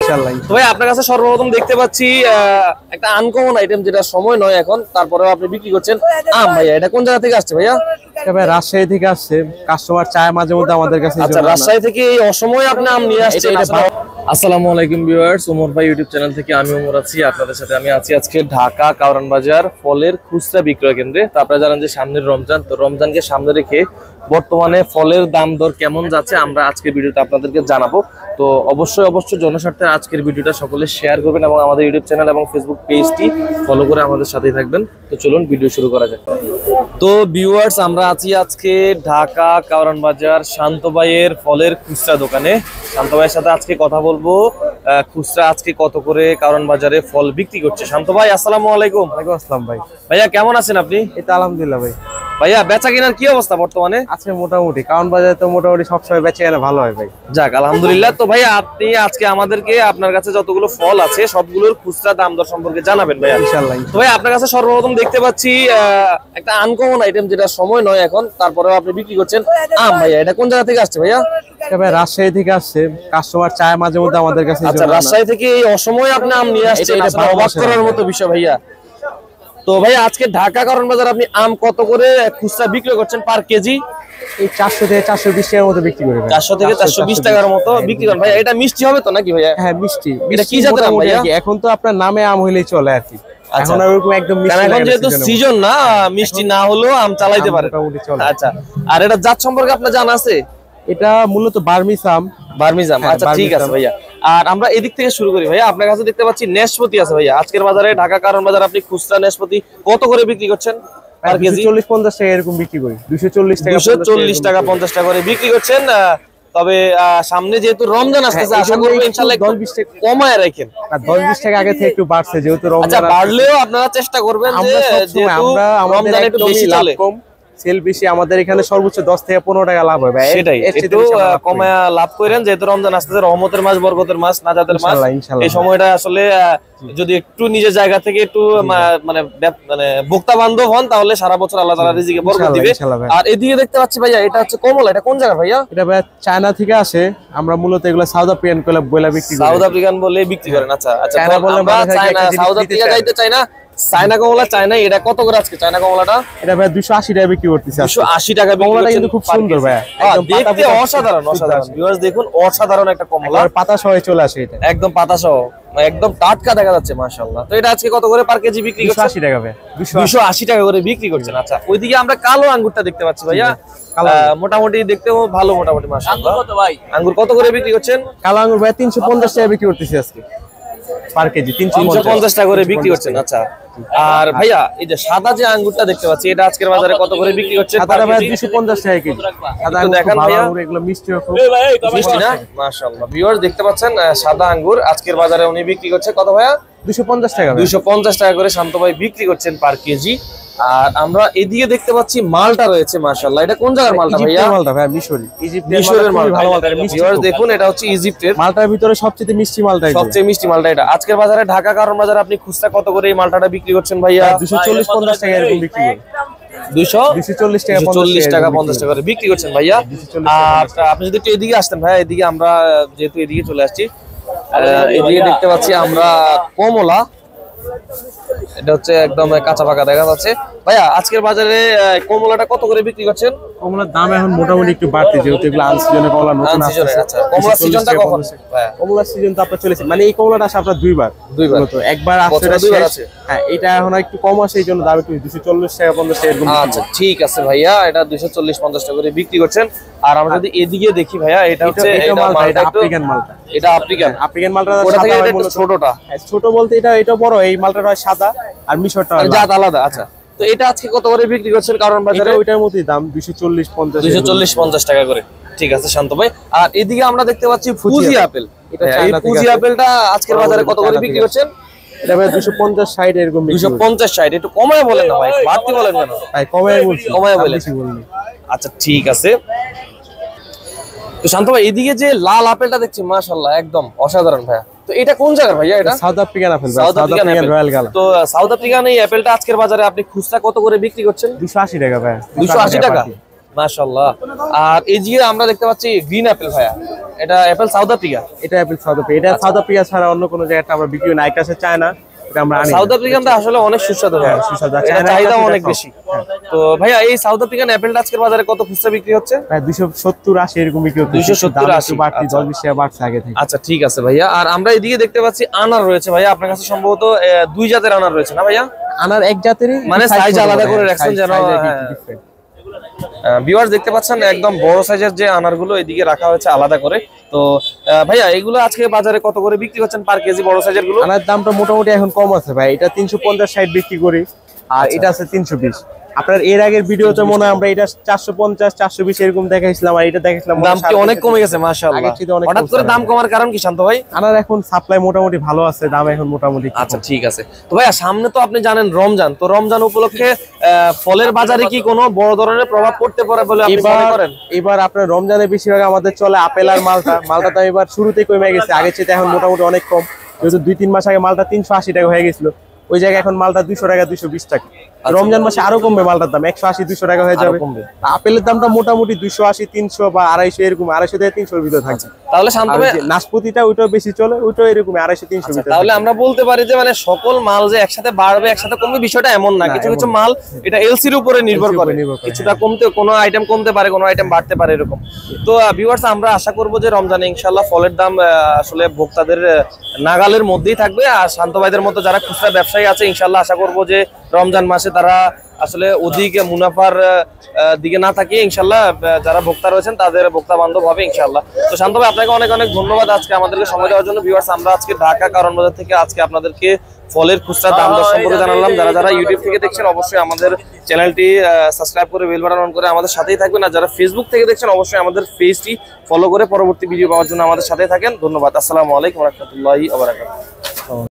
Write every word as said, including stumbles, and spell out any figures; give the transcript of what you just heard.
ইনশাআল্লাহ। তো ভাই আপনার কাছে সর্বপ্রথম দেখতে পাচ্ছি একটা আনকমন আইটেম, যেটা সময় নয় এখন, তারপরেও আপনি বিক্রি করছেন আম। ভাইয়া এটা কোন জায়গা থেকে আসছে ভাইয়া? এটা ভাই রাজশাহী থেকে আসছে, কাস্টমার চায় মাঝে মধ্যে আমাদের কাছে। আচ্ছা, রাজশাহী থেকে এই অসময়ে আপনি আম নিয়ে আসছেন। আসসালামু আলাইকুম ভিউয়ার্স, ওমর ভাই ইউটিউব চ্যানেল থেকে আমি ওমর আছি আপনাদের সাথে। আমি আছি আজকে ঢাকা কারওয়ান বাজার ফলের খুচরা বিক্রয় কেন্দ্রে। তো আপনারা জানেন যে সামনের রমজান, তো রমজানকে সামনে রেখে বর্তমানে ফলের দাম দর কেমন যাচ্ছে আমরা আজকের ভিডিওতে আপনাদেরকে জানাবো। তো অবশ্যই অবশ্যই জনস্বার্থে আজকের ভিডিওটা সকলে শেয়ার করবেন এবং আমাদের ইউটিউব চ্যানেল এবং ফেসবুক পেজটি ফলো করে আমাদের সাথেই থাকবেন। তো চলুন ভিডিও শুরু করা যাক। তো ভিউয়ার্স, আমরা আছি আজকে ঢাকা কারওয়ান বাজার শান্ত ভাইয়ের ফলের খুচরা দোকানে। শান্ত ভাইয়ের সাথে আজকে কথা বলবো খুচরা আজকে কত করে কারওয়ান বাজারে ফল বিক্রি করছে। শান্ত ভাই আসসালামু আলাইকুম। ওয়ালাইকুম আসসালাম ভাই। ভাইয়া কেমন আছেন আপনি? এই তো আলহামদুলিল্লাহ ভাই। ভাইয়া বেচা কেনার কি অবস্থা বর্তমানে? আছে মোটামুটি, কারওয়ান বাজারে তো মোটামুটি সবসময় বেচা কেনা ভালো হয় ভাই। যাক আলহামদুলিল্লাহ। তো ভাইয়া আপনি আজকে আমাদেরকে আপনার কাছে যতগুলো ফল আছে সবগুলোর খুচরা দাম দর সম্পর্কে জানাবেন ভাইয়া ইনশাআল্লাহ। তো ভাই আপনার কাছে সর্বপ্রথম দেখতে পাচ্ছি একটা আনকমন আইটেম, যেটা সময় নয় এখন, তারপরেও আপনি বিক্রি করছেন আম। ভাইয়া এটা কোন জায়গা থেকে আসছে ভাইয়া? এটা ভাই রাজশাহী থেকে আসছে, কাস্টমার চায় মাঝে মধ্যে আমাদের কাছে। আচ্ছা, রাজশাহী থেকে এই অসময়ে আপনি আম নিয়ে আসছেন, এটা অবাক করার মতো বিষয় ভাইয়া। তো ভাই আজকে ঢাকা কারওয়ান বাজার আপনি আম কত করে খুচরা বিক্রি করছেন পার কেজি? এই চারশো থেকে চারশো বিশ টাকার মতো বিক্রি করে। চারশো থেকে চারশো বিশ টাকার মতো বিক্রি করেন ভাইয়া। এটা মিষ্টি হবে তো নাকি ভাইয়া? হ্যাঁ মিষ্টি। এটা কি জাতের আম ভাইয়া? এখন তো আপনার নামে আম হইলেই চলে আর কি। এখন আর ওরকম একদম মিষ্টি এখন যেহেতু সিজন না, মিষ্টি না হলেও আম চালাইতে পারে। আচ্ছা, আর এটা জাত সম্পর্কে আপনার জানা আছে? এটা মূলত বার্মিজ আম। বার্মিজ আম, আচ্ছা ঠিক আছে ভাইয়া। আর আমরা এদিক থেকে শুরু করি ভাইয়া। আপনার কাছে দেখতে পাচ্ছি নেশপাতি আছে ভাইয়া। আজকের বাজারে ঢাকা কারওয়ান বাজার আপনি খুচরা নেশপাতি কত করে বিক্রি করছেন পার কেজি? চল্লিশ পঞ্চাশ টাকা এরকম বিক্রি করি। দুইশো চল্লিশ টাকা দুইশো চল্লিশ টাকা পঞ্চাশ টাকা করে বিক্রি করছেন। তবে সামনে যেহেতু রমজান আসতেছে, আশা করব ইনশাআল্লাহ দশ বিশ টাকা কমায় রাখেন। আর দশ বিশ টাকা আগে থেকে একটু বাড়ছে যেহেতু রমজান। আচ্ছা, বাড়লেও আপনারা চেষ্টা করবেন যে যেহেতু রমজান একটু বেশি চলে, সেল বেশি, আমাদের এখানে সর্বোচ্চ দশ থেকে পনেরো টাকা লাভ হবে। সেটাই একটু কমায় লাভ করেন, যেহেতু রমজান আসতেছে, রহমতের মাস, বরকতের মাস, নাজাতের মাস। এই সময়টা আসলে যদি একটু নিজের জায়গা থেকে একটু মানে মানে ভোক্তা বান্ধব হন, তাহলে সারা বছর আল্লাহ তাআলা রিজিকে বরকত দিবে। আর এদিকে দেখতে পাচ্ছি ভাইয়া, এটা হচ্ছে কমলা। এটা কোন জায়গা ভাইয়া? এটা ভাইয়া চায়না থেকে আসে। আমরা মূলত এগুলো সাউথ আফ্রিকান কলা বলে বিক্রি করি। সাউথ আফ্রিকান বলে বিক্রি করেন। আচ্ছা আচ্ছা, চায়না বলে চায়না, সাউথ আফ্রিকা যাইতে চাই না। চায়না কমলা, চায়না এটা কত করে আজকে চায়না কমলাটা? এটা ভাই দুইশো আশি টাকা বিক্রি করতেছে। দুইশো আশি টাকা কমলাটা কিন্তু খুব সুন্দর ভাই, একদম দেখতে অসাধারণ অসাধারণ। ভিউয়ার্স দেখুন, অসাধারণ একটা কমলা, পাতা সহ চলে আসে। এটা একদম পাতা সহ, একদম টাটকা দেখা যাচ্ছে মাশাআল্লাহ। তো এটা আজকে কত করে পার কেজি বিক্রি করছেন? দুইশো আশি টাকা ভাই। দুইশো আশি টাকা করে বিক্রি করছেন। আচ্ছা, ওইদিকে আমরা কালো আঙ্গুরটা দেখতে পাচ্ছি ভাইয়া। মোটামুটি দেখতেও ভালো, মোটামুটি মাশাআল্লাহ। আঙ্গুর কত ভাই? আঙ্গুর কত করে বিক্রি করছেন? কালো আঙ্গুর ভাই তিনশো পঞ্চাশ টাকা বিক্রি করতেছি আজকে পার কেজি। তিনশো পঞ্চাশ টাকা করে বিক্রি করছেন। আচ্ছা, আর ভাইয়া এই যে সাদা যে আঙ্গুরটা দেখতে পাচ্ছি, এটা আজকের বাজারে কত করে বিক্রি করছেন? সাদা ভাই দুইশো পঞ্চাশ টাকা কেজি। সাদা আঙ্গুর দেখেন ভাইয়া, এগুলো মিষ্টি খুব মিষ্টি না মাশাআল্লাহ। ভিউয়ার্স দেখতে পাচ্ছেন সাদা আঙ্গুর আজকের বাজারে উনি বিক্রি করছে কত ভাইয়া? দুইশো পঞ্চাশ টাকা। দুইশো পঞ্চাশ টাকা করে শান্ত ভাই বিক্রি করছেন পার কেজি। আর আমরা এদিকে দেখতে পাচ্ছি মালটা রয়েছে মাশাআল্লাহ। এটা কোন জায়গার মালটা ভাইয়া? মালটা ভাই মিশরি, ইজিপ্টের মিশরের মাল, ভালো মালটা। ভিউয়ার্স দেখুন, এটা হচ্ছে ইজিপ্টের মালটার ভিতরে সবচেয়ে মিষ্টি মালটা, সবচেয়ে মিষ্টি মালটা এটা। আজকের বাজারে ঢাকা কারওয়ান বাজারে আপনি খুচরা কত করে এই মালটাটা বিক্রি করছেন ভাইয়া? দুইশো চল্লিশ পঞ্চাশ টাকা এরকম বিক্রি করি। দুইশো চল্লিশ টাকা পঞ্চাশ টাকা করে বিক্রি করছেন ভাইয়া। আর আপনি যদি একটু এদিকে আসতেন ভাইয়া, এদিকে আমরা যেহেতু এদিকে চলে আসছি, এদিকে দেখতে পাচ্ছি আমরা কমলা। এটা হচ্ছে একদম কাঁচা পাকা দেখা যাচ্ছে ভাইয়া। আজকের বাজারে কমলাটা কত করে বিক্রি করছেন? কমলার দাম এখন মোটামুটি একটু বাড়তি, যেহেতু এগুলো আনসিজনে কমলা নতুন আসছে। আচ্ছা, কমলার সিজনটা কখন? কমলার সিজন তো আপনার চলেছে, মানে এই কমলাটা আসে আপনার দুইবার দুইবার তো একবার আসছে। হ্যাঁ, এটা এখন একটু কম আসে, এই জন্য দাম একটু দুইশো চল্লিশ টাকা পঞ্চাশ টাকা এরকম। আচ্ছা ঠিক আছে ভাইয়া, এটা দুইশো চল্লিশ পঞ্চাশ টাকা করে বিক্রি করছেন। আর আমরা যদি এদিকে দেখি ভাইয়া, এটা হচ্ছে আফ্রিকান মালটা। এটা আফ্রিকান আফ্রিকান মালটা ছোটটা, ছোট বলতে এটা এটা বড়। এই মালটা হয় সাদা আর মিশরটা জাত আলাদা। আচ্ছা, তো এটা আজকে কত করে বিক্রি করছেন কারওয়ান বাজারে? ওইটার মতই দাম দুইশো চল্লিশ পঞ্চাশ দুইশো চল্লিশ পঞ্চাশ টাকা করে। ঠিক আছে শান্ত ভাই। আর এদিকে আমরা দেখতে পাচ্ছি ফুজি আপেল। এটা ফুজি আপেলটা আজকের বাজারে কত করে বিক্রি করছেন? এটা ভাই দুইশো পঞ্চাশ ষাট এরকম। দুইশো পঞ্চাশ ষাট, একটু কমায় বলেন না ভাই, বাড়তি বলেন কেন ভাই? কমায় বলছি, কমায় বলেন। আচ্ছা ঠিক আছে। তো শান্ত ভাই, এদিকে যে লাল আপেলটা দেখছি মাশাআল্লাহ একদম অসাধারণ ভাইয়া। তো এটা কোন জায়গার ভাইয়া? এটা South African apple. South African royal gala. তো সাউথ আফ্রিকান এই আপেলটা আজকের বাজারে আপনি খুচরা কত করে বিক্রি করছেন? দুইশো আশি টাকা ভাই। দুইশো আশি টাকা। মাশাআল্লাহ। আর এই যে আমরা দেখতে পাচ্ছি গ্রিন অ্যাপেল ভাইয়া, এটা অ্যাপেল সাউথ আফ্রিকা। এটা অ্যাপেল সাউথ আফ্রিকা, এটা সাউথ আফ্রিকা ছাড়া অন্য কোনো জায়গায় আমরা বিক্রি না, একটা আছে চায়না, এটা আমরা আনি। সাউথ আফ্রিকানটা আসলে অনেক সুস্বাদু হয়, সুস্বাদু, এটা চাহিদা অনেক বেশি। তো ভাইয়া এই সাউথ আফ্রিকান অ্যাপেলটা আজকের বাজারে কত খুচরা বিক্রি হচ্ছে? প্রায় দুইশো সত্তর আশি এরকম বিক্রি হচ্ছে। দুইশো সত্তর আশি বাড়তি দশ বিশ টাকা বাড়ছে আগে থেকে। আচ্ছা ঠিক আছে ভাইয়া। আর আমরা এদিকে দেখতে পাচ্ছি আনার রয়েছে ভাইয়া, আপনার কাছে সম্ভবত দুই জাতের আনার রয়েছে না ভাইয়া? আনার এক জাতেরই, মানে সাইজ আলাদা করে রাখছেন যেন। ভিউয়ার্স দেখতে পাচ্ছেন একদম বড় সাইজের যে আনারগুলো এদিকে রাখা হয়েছে আলাদা করে। তো ভাইয়া এগুলো আজকে বাজারে কত করে বিক্রি করছেন পার কেজি বড় সাইজের গুলো? আনার দামটা মোটামুটি এখন কম আছে ভাই, এটা তিনশো পঞ্চাশ ষাট বিক্রি করি, আর এটা আছে তিনশো বিশ। আপনার এর আগের ভিডিওতে মনে হয় আমরা এটা চারশো পঞ্চাশ চারশো বিশ এরকম দেখাইছিলাম, আর এটা দেখাইছিলাম দাম কি অনেক কমে গেছে মাশাআল্লাহ। হঠাৎ করে দাম কমার কারণ কি শান্ত ভাই? আনার এখন সাপ্লাই মোটামুটি ভালো আছে, দাম এখন মোটামুটি। আচ্ছা ঠিক আছে। তো ভাইয়া সামনে তো আপনি জানেন রমজান, তো রমজান উপলক্ষে ফলের বাজারে কি কোনো বড় ধরনের প্রভাব পড়তে পারে বলে আপনি মনে করেন? এবার আপনার রমজানে বেশিরভাগ আমাদের চলে আপেল আর মালটা। মালটা তো এবার শুরুতেই কমে গেছে, আগের চেয়ে এখন মোটামুটি অনেক কম। যেহেতু দুই তিন মাস আগে মালটা তিনশো আশি টাকা হয়ে গেছিল, ওই জায়গায় এখন মালটা দুইশো টাকা দুইশো বিশ টাকা। রমজান মাসে আরো কমবে মালটার দাম, একশো আশি দুইশো টাকা হয়ে যাবে। আপেলের দামটা মোটামুটি দুইশো আশি তিনশো বা আড়াইশো এরকম, আড়াইশো থেকে তিনশোর ভিতরে থাকছে। তাহলে শান্ত ভাই নাশপাতিটা ওইটাও বেশি চলে, ওইটাও এরকম আড়াইশো তিনশো ভিতরে। তাহলে আমরা বলতে পারি যে মানে সকল মাল যে একসাথে বাড়বে একসাথে কমবে বিষয়টা এমন না, কিছু কিছু মাল এটা এলসির উপরে নির্ভর করে, কিছুটা কমতে কোনো আইটেম কমতে পারে, কোনো আইটেম বাড়তে পারে এরকম। তো ভিউয়ার্স আমরা আশা করব যে রমজানে ইনশাআল্লাহ ফলের দাম আসলে ভোক্তাদের নাগালের মধ্যেই থাকবে। আর শান্ত ভাইদের মতো যারা খুচরা ব্যবসায়ী আছে ইনশাআল্লাহ আশা করব যে রমজান মাসে তারা আসলে অধিক মুনাফার দিকে না থাকে ইনশাআল্লাহ যারা ভোক্তা রয়েছেন তাদের ভোক্তা বান্ধব হবে ইনশাআল্লাহ। তো শান্ত ভাই আপনাকে অনেক অনেক ধন্যবাদ আজকে আমাদেরকে সময় দেওয়ার জন্য। ভিউয়ার্স আমরা আজকে ঢাকা কারণ বাজার থেকে আজকে আপনাদেরকে ফলের খুচরা দাম দর সম্পর্কে জানালাম। যারা যারা ইউটিউব থেকে দেখছেন অবশ্যই আমাদের চ্যানেলটি সাবস্ক্রাইব করে বেল বাটন অন করে আমাদের সাথেই থাকবেন, আর যারা ফেসবুক থেকে দেখছেন অবশ্যই আমাদের পেজটি ফলো করে পরবর্তী ভিডিও পাওয়ার জন্য আমাদের সাথেই থাকেন। ধন্যবাদ। আসসালামু আলাইকুম ওয়া রাহমাতুল্লাহি ওয়া বারাকাতুহু।